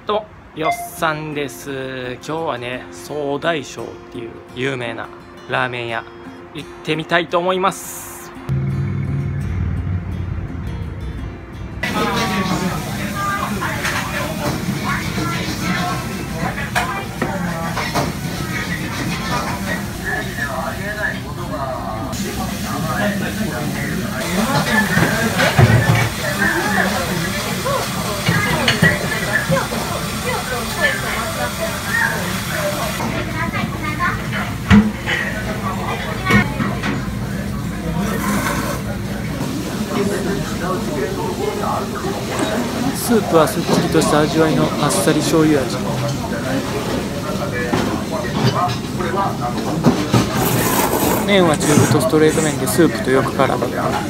どうも、よっさんです。今日はね、総大将っていう有名なラーメン屋行ってみたいと思います。スープはすっきりとした味わいのあっさり醤油味。麺は中太ストレート麺でスープとよく絡む。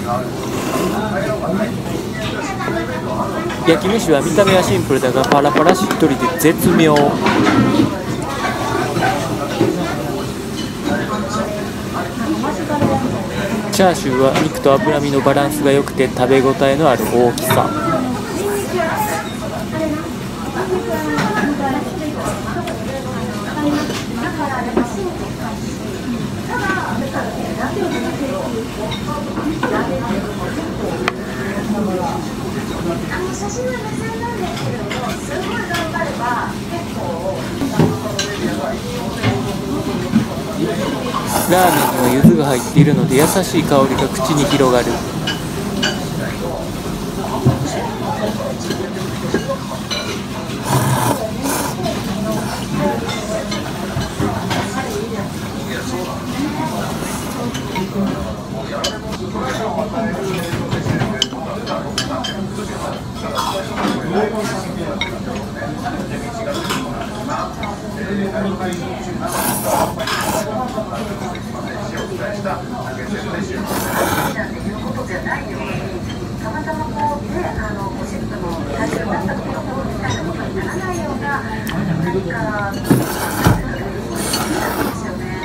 焼き飯は見た目はシンプルだがパラパラしっとりで絶妙。チャーシューは肉と脂身のバランスが良くて食べ応えのある大きさ。ラーメンには柚子が入っているので優しい香りが口に広がる。たまたまこうね、ゴシップの対象になったところみたいなことにならないような何かですよね。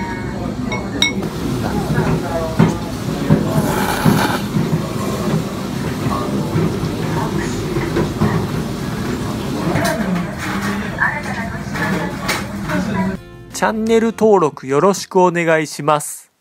チャンネル登録よろしくお願いします。